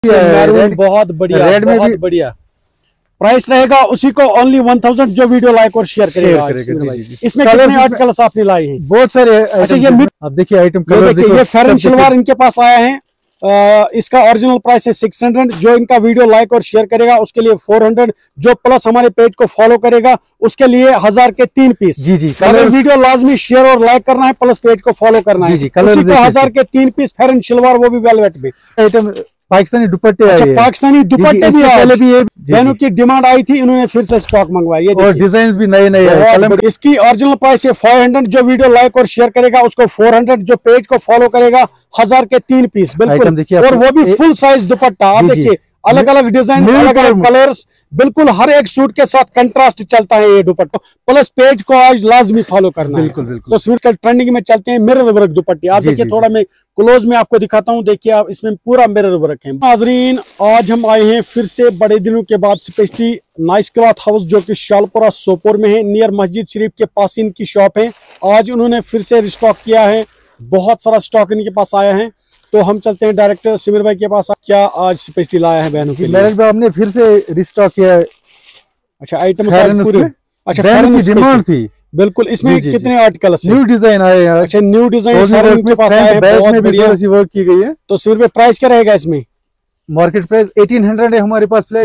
Maroon बहुत बढ़िया, बहुत बढ़िया प्राइस रहेगा उसी को ओनली 1000 जो वीडियो लाइक और शेयर करेगा। इसमें कितने आर्टिकल्स आपने लाए हैं? बहुत सारे। अच्छा ये आप देखिए आइटम, देखिए ये फेरन शलवार इनके पास आया है। इसका ओरिजिनल प्राइस है 600। जो इनका वीडियो लाइक और शेयर करेगा उसके लिए 400, जो प्लस हमारे पेज को फॉलो करेगा उसके लिए 1000 के 3 पीस। जी जी, अगर वीडियो लाजमी शेयर और लाइक करना है प्लस पेज को फॉलो करना है, उसी को 1000 के 3 पीस फेरन शलवार, वो भी वेलवेट में। आइटम पाकिस्तानी दुपट्टे। अच्छा पाकिस्तानी दुपट्टे भी पहले भी बहनों की डिमांड आई थी, इन्होंने फिर से स्टॉक मंगवाया और डिजाइन भी नए नए हैं। इसकी ओरिजिनल प्राइस है 500। जो वीडियो लाइक और शेयर करेगा उसको 400, जो पेज को फॉलो करेगा 1000 के 3 पीस बिल्कुल, और वो भी फुल साइज दुपट्टा। आप देखिए अलग अलग डिजाइन, अलग अलग कलर्स, बिल्कुल हर एक सूट के साथ कंट्रास्ट चलता है ये दुपट्टा। प्लस पेज को आज लाजमी फॉलो करना है। बिल्कुल बिल्कुल। तो सूट ट्रेंडिंग में चलते हैं मिरर वर्क दुपट्टे। आप देखिए थोड़ा मैं क्लोज में आपको दिखाता हूँ, देखिए आप इसमें पूरा मिरर वर्क है। नाजरीन आज हम आए हैं फिर से बड़े दिनों के बाद स्पेशली नाइस क्लॉथ हाउस, जो कि शालपुरा सोपोर में है, नियर मस्जिद शरीफ के पास इनकी शॉप है। आज उन्होंने फिर से रिस्टॉक किया है, बहुत सारा स्टॉक इनके पास आया है। तो हम चलते हैं डायरेक्टर सिमर भाई के पास। क्या आज स्पेशली लाया है बहनों के लिए? भाई हमने फिर से रिस्टॉक किया है। अच्छा आइटम पूरे। अच्छा फेरन की डिमांड थी बिल्कुल। इसमें कितने आर्टिकल्स न्यू डिजाइन आए हैं? अच्छा न्यू डिजाइन फेरन के पास आया है, बहुत बढ़िया वर्क की गई है। तो सिमर भाई प्राइस क्या रहेगा इसमें? मार्केट प्राइस 1800 है हमारे पास, फ्लैट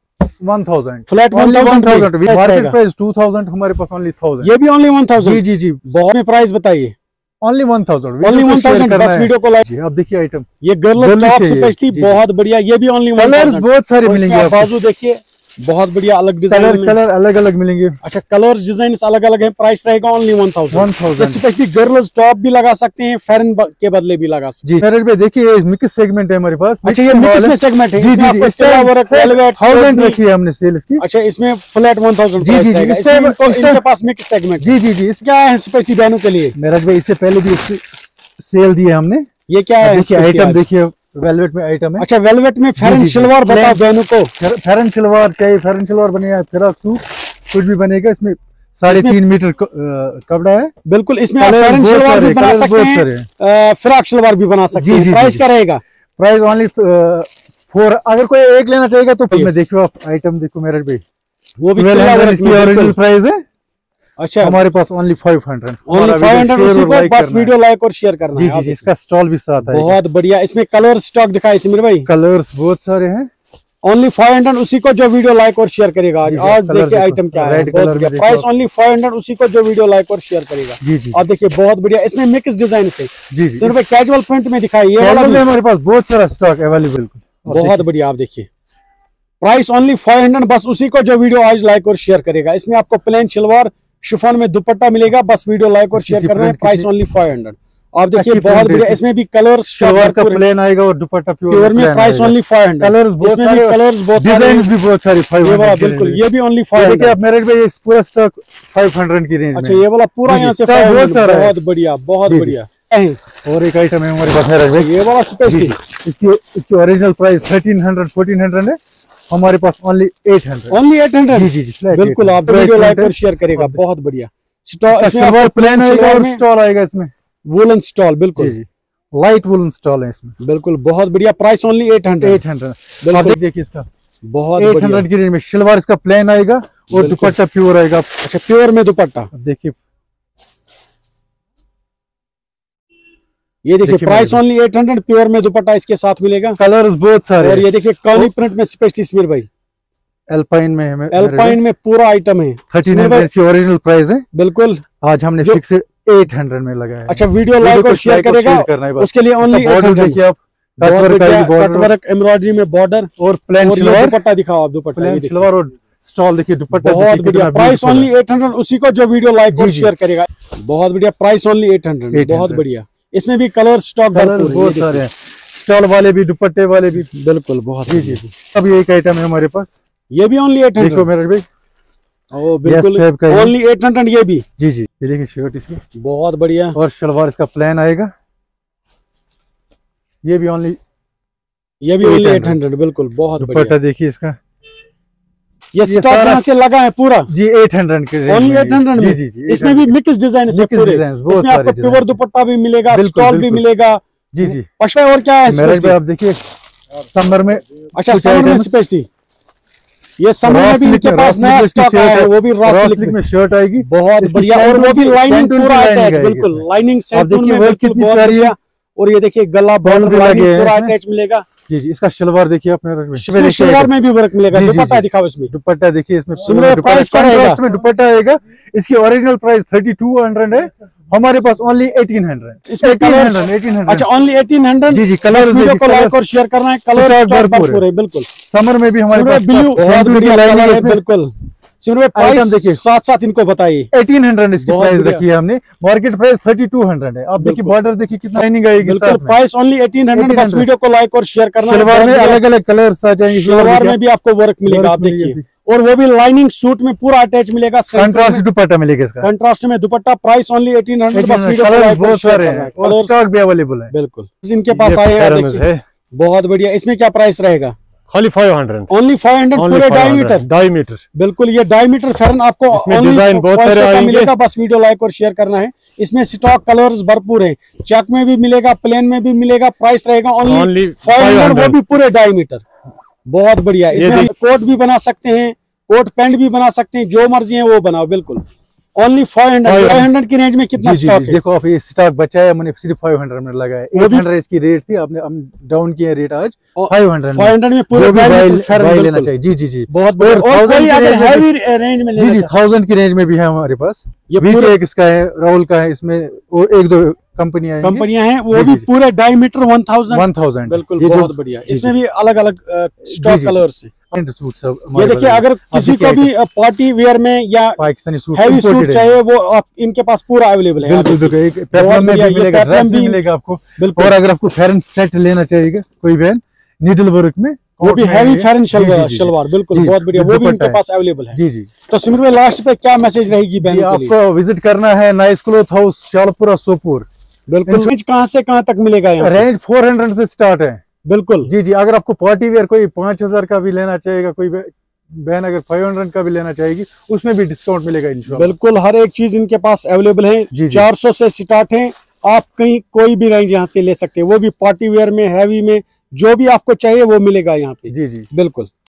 1000। फ्लैट 1000 मार्केट प्राइस 2000, हमारे पास ओनली 1000। ये भी ओनली 1000? जी जी जी। बहुत प्राइस बताइए। ओनली 1000। ओनली 1000 बस वीडियो को लाइक। अब देखिए आइटम ये गर्ल्स टॉप स्पेशली बहुत बढ़िया, ये भी ओनली 1000। कलर्स बहुत सारे मिलेंगे, बाजू देखिए बहुत बढ़िया अलग डिजाइन, कलर अलग अलग मिलेंगे। अच्छा कलर डिजाइन अलग अलग है। प्राइस रहेगा ओनली 1000। स्पेशली गर्ल्स टॉप भी लगा सकते हैं, फेरन के बदले भी लगा सकते हैं। फेरन पे देखिए मिक्स सेगमेंट है हमारे पास। अच्छा ये मिक्स में सेगमेंट है। जी जी, रखी है हमने सेल इसकी। अच्छा इसमें फ्लैट 1000 प्राइस रहेगा। इसके पास मिक्स सेगमेंट। जी जी जी। क्या है स्पेशली बहनों के लिए? मेराज भाई इससे पहले भी सेल दी है हमने। ये क्या है आइटम? देखिए वेलवेट में आइटम है। अच्छा वेलवेट में फेरन शलवार बताओ बहनों को। फेरन शलवार चाहिए, फेरन शलवार बनेगा, फिराक सूट कुछ भी बनेगा। इसमें 3.5 मीटर कपड़ा है बिल्कुल। इसमें आप फेरन शलवार भी बना सकते हैं, फिराक शलवार भी बना सकते हैं। प्राइस क्या रहेगा? Price only 4। अगर कोई एक लेना चाहेगा तो मैं देखो आप आइटम देखो मेरे भाई, वो भी ओरिजिनल प्राइस है। अच्छा हमारे पास ओनली 500। ओनली 500 उसी को बस वीडियो लाइक और शेयर करना है। जी, इसका स्टॉल भी साथ है। बहुत बढ़िया। इसमें कलर स्टॉक दिखाए सिमर भाई। कलर्स बहुत सारे हैं। ओनली 500 उसी को जो वीडियो लाइक और शेयर करेगा। आज देखिए आइटम क्या है, प्राइस ओनली 500 उसी को जो वीडियो लाइक और शेयर करेगा। जी जी। आप देखिए बहुत बढ़िया, इसमें मिक्स डिजाइन है। जी जी। सिर्फ कैजुअल प्रिंट में दिखाई है हमारे पास बहुत सारा स्टॉक अवेलेबल। बहुत बढ़िया। आप देखिए प्राइस ओनली 500 बस उसी को जो वीडियो आज लाइक और शेयर करेगा। इसमें आपको प्लेन शलवार शिफॉन में दुपट्टा मिलेगा, बस वीडियो लाइक और शेयर करना है। Price only 500। आप देखिए बहुत बढ़िया, इसमें भी कलर्स शलवार का प्लेन आएगा और दुपट्टा प्योर में। Price only 500। कलर्स इसमें भी कलर्स बहुत सारे, डिजाइन्स भी बहुत सारे। 500 बिल्कुल, ये भी ओनली 500। देखिए आप मेरे पे पूरा स्टॉक 500 की रेंज में। अच्छा ये वाला पूरा यहाँ से बहुत बढ़िया, बहुत बढ़िया। और एक आइटम है हमारे पास ये वाला स्पेशली, इसकी ओरिजिनल प्राइस 1300 1400 है, हमारे पास ओनली 800। ओनली 800? जी जी जी बिल्कुल। आप वीडियो लाइक और शेयर करेगा। बहुत बढ़िया। स्टॉल प्लेन आएगा और स्टॉल आएगा इसमें, वुलन स्टॉल बिल्कुल। लाइट वुलन स्टॉल है इसमें बिल्कुल। बहुत बढ़िया। Price only 800। आप देखिए इसका बहुत 800 की रेंज में शलवार इसका प्लेन आएगा और दुपट्टा प्योर आएगा। अच्छा प्योर में दुपट्टा देखिए, ये देखिए प्राइस ओनली 800 प्योर में दुपट्टा इसके साथ मिलेगा। कलर्स बहुत सारे। और ये देखिए कॉनी प्रिंट में स्पेशली सिमर भाई, एल्पाइन में है, एल्पाइन में पूरा आइटम है। 1300 इसकी ओरिजिनल प्राइस है बिल्कुल। आज हमने फिक्स 800 में लगाया। अच्छा वीडियो लाइक और शेयर करेगा उसके लिए ओनली 800। देखिए आप कटवर्क एम्ब्रॉयडरी में बॉर्डर और प्लेन शलवार। दुपट्टा दिखाओ आप, दुपट्टा प्लेन शलवार और स्टॉल देखिए दुपट्टा बहुत बढ़िया। प्राइस ओनली 800 उसी को जो वीडियो लाइक और शेयर करेगा। बहुत बढ़िया। Price only 800। बहुत बढ़िया। इसमें भी कलर स्टॉक बहुत सारे हैं, स्टॉल वाले भी दुपट्टे वाले भी बिल्कुल। बहुत जी जी। अब एक आइटम है हमारे पास, ये भी ओनली 800। देखो मेरे भाई ओ बिल्कुल ओनली 800 ये भी। जी जी। ये देखिए शर्ट इसकी बहुत बढ़िया और शलवार इसका प्लेन आएगा। ये भी ओनली 800 बिल्कुल। बहुत बढ़िया। दुपट्टा देखिए इसका, ये स्टॉक यहाँ से लगा है पूरा जी 800 के ओनली 800 में। जी जी। इसमें भी मिक्स डिजाइन है पूरे। इसमें आपको प्योर दुपट्टा भी मिलेगा, स्टॉल भी मिलेगा। जी जी। पशा और क्या है आप देखिए समर में। अच्छा समर में स्पेशली ये समर में भी इनके पास नया स्टॉक आया है, वो भी रॉ सिल्क में शर्ट आएगी, बहुत बढ़िया, और वो भी लाइनिंग पूरा अटैच, बिल्कुल लाइनिंग सेंटून में कितनी प्यारी है। और ये देखिए गला बॉर्डर लाइनिंग पूरा अटैच मिलेगा। जी जी, इसका शलवार देखिए अपने, शलवार में भी वर्क मिलेगा। दुपट्टा दिखाओ इसमें, दुपट्टा देखिए इसमें, प्राइस क्या रहेगा में दुपट्टा आएगा। इसकी ओरिजिनल प्राइस 3200 है, हमारे पास ओनली 1800। इसमें 1800। अच्छा ओनली 1800। जी जी, कलर वीडियो को लाइक और शेयर करना है, कलर भरपूर है। बिल्कुल समर में भी हमारे पास ब्लू बहुत बढ़िया कलर है। बिल्कुल प्राइस देखिए साथ साथ इनको बताइए। 1800 इसकी प्राइस रखी है हमने, मार्केट प्राइस 3200 है। आप देखिए बॉर्डर देखिए कितना लाइनिंग आएगी। बिल्कुल प्राइस ओनली 1800। बस वीडियो को लाइक और शेयर करना है। सलवार में अलग अलग कलर्स आ जाएंगे, सलवार में भी आपको वर्क मिलेगा, आप देखिए, और वो भी लाइनिंग सूट में पूरा अटैच मिलेगा। कंट्रास्ट दुपट्टा मिलेगा इसका, कंट्रास्ट में दुपट्टा, प्राइस ओनली 1800। बस वीडियो को लाइक और शेयर करना है, और स्टॉक भी अवेलेबल है। बिल्कुल इनके पास आए हैं, बहुत बढ़िया। इसमें क्या प्राइस रहेगा? खाली 500, ओनली 500 पूरे डायमीटर। बिल्कुल ये डायमीटर फेरन आपको डिजाइन बहुत सारे मिलेगा। बस वीडियो लाइक और शेयर करना है। इसमें स्टॉक कलर्स भरपूर है, चेक में भी मिलेगा, प्लेन में भी मिलेगा। प्राइस रहेगा ओनली 500, वो भी पूरे डायमीटर। बहुत बढ़िया। इसमें कोट भी बना सकते हैं, कोट पैंट भी बना सकते हैं, जो मर्जी है वो बनाओ। बिल्कुल ओनली 500 की रेंज में कितना स्टॉक है? देखो आप ये स्टॉक बचा है, मैंने सिर्फ 500 में लगाया। 800 इसकी रेट थी, आपने हम डाउन किया रेट आज 500 में पूरे लेना चाहिए। जी जी जी, बहुत बढ़िया। और कोई अगर हैवी रेंज में लेना, जी जी 1000 की रेंज में भी है हमारे पास। ये पूरे इसका है, राहुल का है, इसमें और एक दो कंपनियां हैं, वो भी पूरे डायमीटर 1000। बिल्कुल बहुत बढ़िया। इसमें भी अलग अलग स्टॉक कलर्स है। सूट सब ये देखिए, अगर किसी को भी पार्टी वेयर में या पाकिस्तानी सूट हैवी सूट चाहिए, वो आप इनके पास पूरा अवेलेबल है। बिल्कुल पेप्लम में भी मिलेगा, ड्रेस भी मिलेगा आपको। और अगर आपको फेरन सेट लेना चाहिए कोई बहन नीडल वर्क में, वो भी हैवी फेरन शलवार। बिल्कुल बहुत बढ़िया, वो भी इनके पास अवेलेबल है। जी जी। तो सिमर में लास्ट पे क्या मैसेज रहेगी बहन के लिए? आपको विजिट करना है nice cloth house, Shalpura, Sopore. बिल्कुल रेंज कहाँ से कहाँ तक मिलेगा? रेंज 400 से स्टार्ट है। बिल्कुल जी जी। अगर आपको पार्टी वेयर कोई 5000 का भी लेना चाहेगा, कोई बहन अगर 500 का भी लेना चाहेगी, उसमें भी डिस्काउंट मिलेगा इंशाल्लाह। बिल्कुल हर एक चीज इनके पास अवेलेबल है। 400 से स्टार्ट है, आप कहीं कोई भी रेंज यहाँ से ले सकते हैं। वो भी पार्टी वेयर में, हैवी में, जो भी आपको चाहिए वो मिलेगा यहाँ पे। जी जी बिल्कुल।